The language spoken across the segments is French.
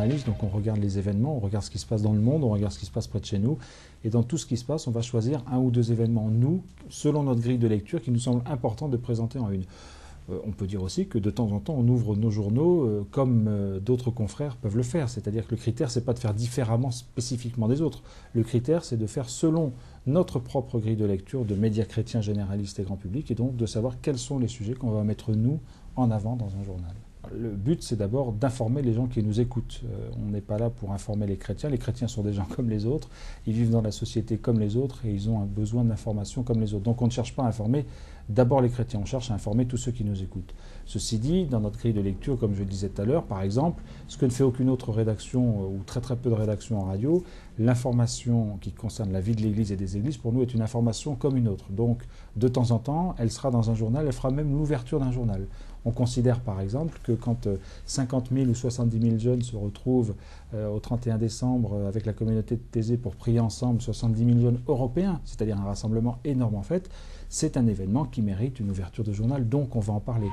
journaliste, donc on regarde les événements, on regarde ce qui se passe dans le monde, on regarde ce qui se passe près de chez nous. Et dans tout ce qui se passe, on va choisir un ou deux événements, nous, selon notre grille de lecture, qui nous semble important de présenter en une. On peut dire aussi que de temps en temps, on ouvre nos journaux comme d'autres confrères peuvent le faire. C'est-à-dire que le critère, ce n'est pas de faire différemment spécifiquement des autres. Le critère, c'est de faire selon notre propre grille de lecture de médias chrétiens généralistes et grand public, et donc de savoir quels sont les sujets qu'on va mettre, nous, en avant dans un journal. Le but, c'est d'abord d'informer les gens qui nous écoutent. On n'est pas là pour informer les chrétiens. Les chrétiens sont des gens comme les autres. Ils vivent dans la société comme les autres et ils ont un besoin d'information comme les autres. Donc on ne cherche pas à informer d'abord les chrétiens, on cherche à informer tous ceux qui nous écoutent. Ceci dit, dans notre grille de lecture, comme je le disais tout à l'heure, par exemple, ce que ne fait aucune autre rédaction ou très très peu de rédactions en radio, l'information qui concerne la vie de l'Église et des Églises, pour nous, est une information comme une autre. Donc, de temps en temps, elle sera dans un journal, elle fera même l'ouverture d'un journal. On considère par exemple que quand 50 000 ou 70 000 jeunes se retrouvent au 31 décembre avec la communauté de Thésée pour prier ensemble, 70 000 jeunes européens, c'est-à-dire un rassemblement énorme en fait, c'est un événement qui mérite une ouverture de journal, donc on va en parler.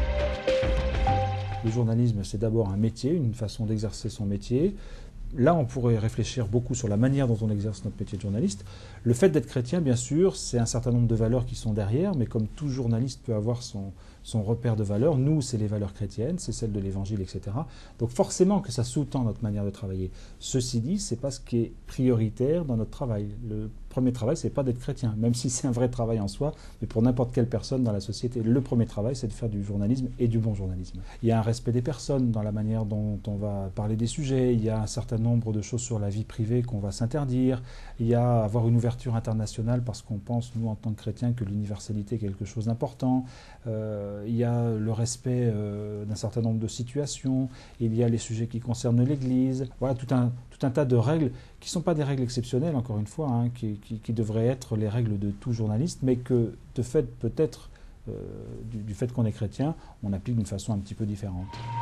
Le journalisme, c'est d'abord un métier, une façon d'exercer son métier. Là, on pourrait réfléchir beaucoup sur la manière dont on exerce notre métier de journaliste. Le fait d'être chrétien, bien sûr, c'est un certain nombre de valeurs qui sont derrière, mais comme tout journaliste peut avoir son repère de valeurs, nous, c'est les valeurs chrétiennes, c'est celle de l'Évangile, etc. Donc forcément que ça sous-tend notre manière de travailler. Ceci dit, ce n'est pas ce qui est prioritaire dans notre travail. Le premier travail, ce n'est pas d'être chrétien, même si c'est un vrai travail en soi, mais pour n'importe quelle personne dans la société. Le premier travail, c'est de faire du journalisme et du bon journalisme. Il y a un respect des personnes dans la manière dont on va parler des sujets, il y a un certain nombre de choses sur la vie privée qu'on va s'interdire, il y a avoir une ouverture internationale parce qu'on pense, nous, en tant que chrétiens, que l'universalité est quelque chose d'important. Il y a le respect d'un certain nombre de situations, il y a les sujets qui concernent l'Église, voilà tout un tas de règles qui ne sont pas des règles exceptionnelles, encore une fois, hein, qui devraient être les règles de tout journaliste, mais que de fait, peut-être, du fait qu'on est chrétien, on applique d'une façon un petit peu différente.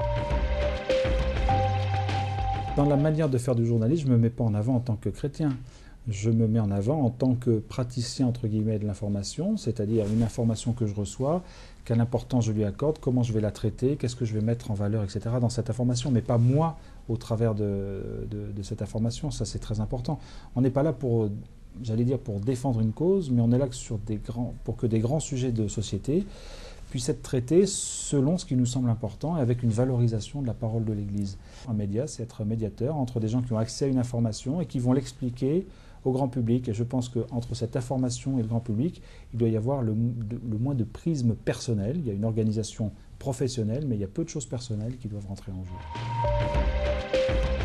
Dans la manière de faire du journalisme, je ne me mets pas en avant en tant que chrétien. Je me mets en avant en tant que praticien, entre guillemets, de l'information, c'est-à-dire une information que je reçois, quelle importance je lui accorde, comment je vais la traiter, qu'est-ce que je vais mettre en valeur, etc. dans cette information, mais pas moi au travers de cette information. Ça, c'est très important. On n'est pas là pour, j'allais dire, pour défendre une cause, mais on est là pour que des grands sujets de société puissent être traités selon ce qui nous semble important et avec une valorisation de la parole de l'Église. Un média, c'est être médiateur entre des gens qui ont accès à une information et qui vont l'expliquer au grand public. Et je pense qu'entre cette information et le grand public, il doit y avoir le moins de prisme personnel. Il y a une organisation professionnelle, mais il y a peu de choses personnelles qui doivent rentrer en jeu.